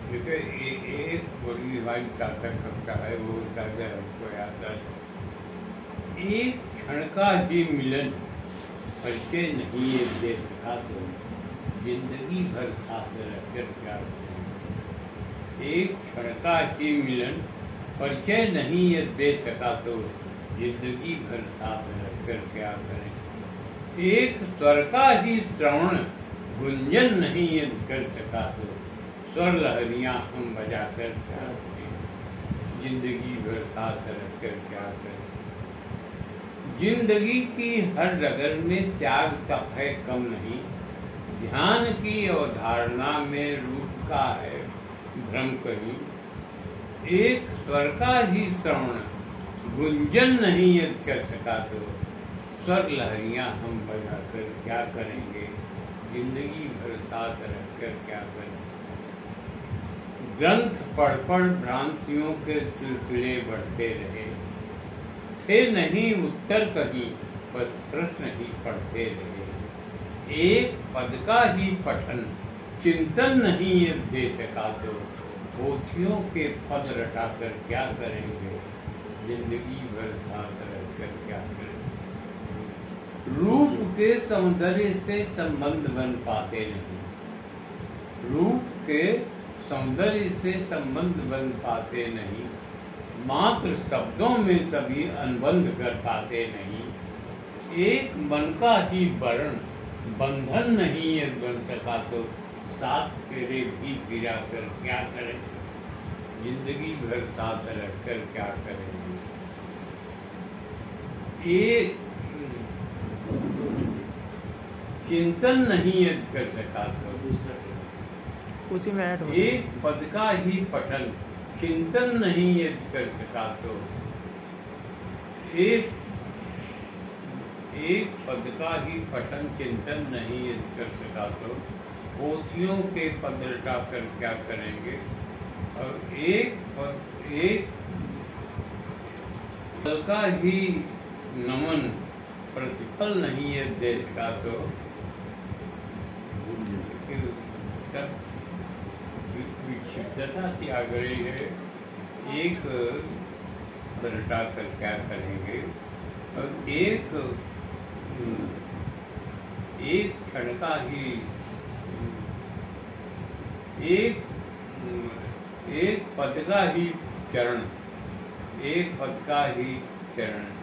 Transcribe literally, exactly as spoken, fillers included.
देखिए ए- एक बड़ी हमारी सार्थक कविता है, वो ताजा हमको याद है। एक क्षण का ही मिलन परिचय नहीं ये दे सका तो जिंदगी भर साथ रहकर क्या करें। एक क्षण का ही मिलन परिचय नहीं ये दे सका तो जिंदगी भर साथ रहकर क्या करें। एक स्वर का ही श्रवण गुंजन नहीं ये कर सका तो स्वर लहरियां हम बजा कर क्या करें। जिंदगी भर साथ रहकर क्या करें। जिंदगी की हर डगर में त्याग तप है कम नहीं, ध्यान की अवधारणा में रूप का है भ्रम कहीं। एक स्वर का ही श्रवण गुंजन नहीं यदि कर सका तो स्वर लहरियां हम बजाकर क्या करेंगे। जिंदगी भर साथ रहकर क्या करें। ग्रंथ पढ़ पढ़ भ्रांतियों के सिलसिले बढ़ते रहे, थे नहीं उत्तर कहीं बस प्रश्न ही पढ़ते रहे। एक पद का ही पठन चिंतन नहीं ये दे सका तो पोथियों के पद रटाकर क्या करेंगे। जिंदगी भर साथ रहकर क्या करेंगे। रूप के सौंदर्य से संबंध बन पाते नहीं, रूप के सौंदर्य से संबंध बन पाते नहीं, मात्र शब्दों में सभी अनुबंध कर पाते नहीं। एक मन का ही वर्ण बंधन नहीं है बन सका तो साथ फेरे भी फिरा कर क्या करें। जिंदगी भर साथ रहकर क्या करेंगे। एक चिंतन नहीं है कर सका तो उसी में ऐड हो। एक पद का ही पठन चिंतन नहीं ये कर सका तो एक एक पद का ही पठन चिंतन नहीं ये कर सका तो पोथियों के पद रटा कर क्या करेंगे। और एक पद एक पद का ही नमन प्रतिफल नहीं है दे सका तो विक्षिप्तता सी आ गई है। एक रटा कर क्या करेंगे। और एक एक क्षण का ही एक एक पद का ही चरण एक पद का ही चरण